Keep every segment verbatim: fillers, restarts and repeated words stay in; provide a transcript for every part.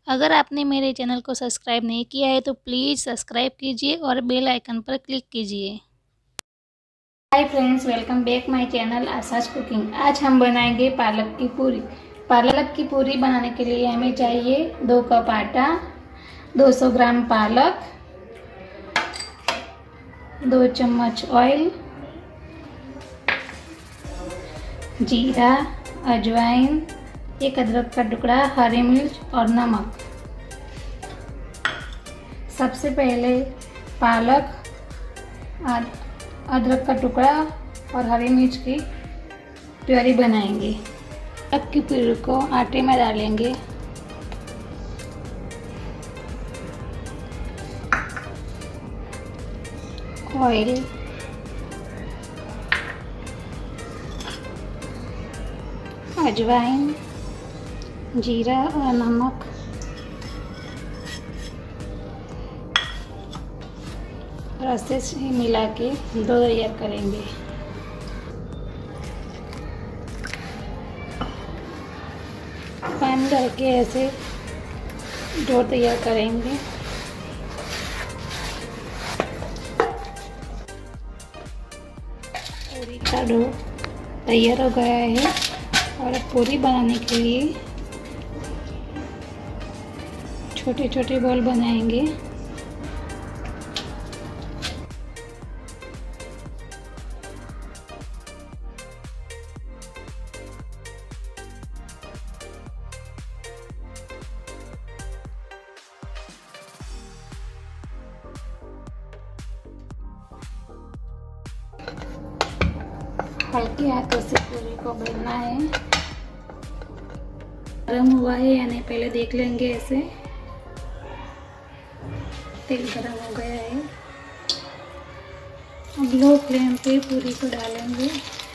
अगर आपने मेरे चैनल को सब्सक्राइब नहीं किया है तो प्लीज़ सब्सक्राइब कीजिए और बेल आइकन पर क्लिक कीजिए। Hi friends, welcome back my channel Asha's cooking. आज हम बनाएंगे पालक की पूरी। पालक की पूरी बनाने के लिए हमें चाहिए दो कप आटा, दो सौ ग्राम पालक, दो चम्मच ऑयल, जीरा, अजवाइन, एक अदरक का टुकड़ा, हरी मिर्च और नमक। सबसे पहले पालक, अदरक का टुकड़ा और हरी मिर्च की प्यूरी बनाएंगे। पालक की प्यूरी को आटे में डालेंगे। ऑयल, अजवाइन, जीरा और नमक, और अच्छे से मिला के डो तैयार करेंगे। पानी डाल के ऐसे डो तैयार करेंगे। पूरी का डो तैयार हो गया है और पूरी बनाने के लिए छोटे छोटे बॉल बनाएंगे। हल्के हाथों से पूरी को बेलना है। गरम हुआ है या नहीं पहले देख लेंगे। ऐसे तेल गरम हो गया है। अब लो फ्लेम पे पूरी को डालेंगे।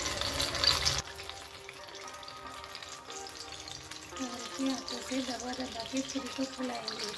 हल्के हाथों से दबा दबा के पूरी को फैलाएंगे।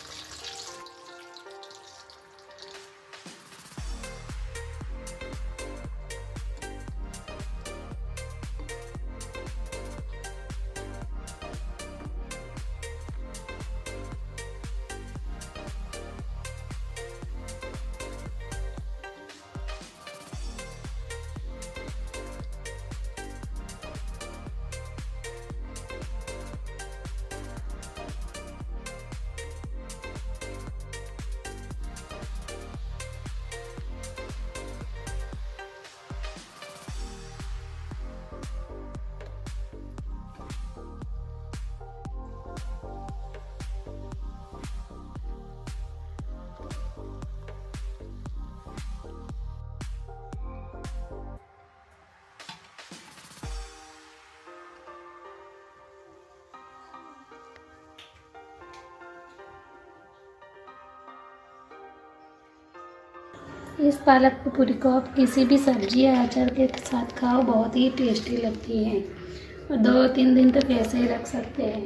इस पालक की पूरी को आप किसी भी सब्जी या अचार के साथ खाओ, बहुत ही टेस्टी लगती है और दो तीन दिन तक ऐसे ही रख सकते हैं।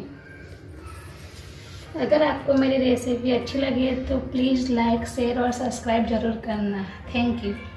अगर आपको मेरी रेसिपी अच्छी लगी है तो प्लीज़ लाइक, शेयर और सब्सक्राइब ज़रूर करना। Thank you.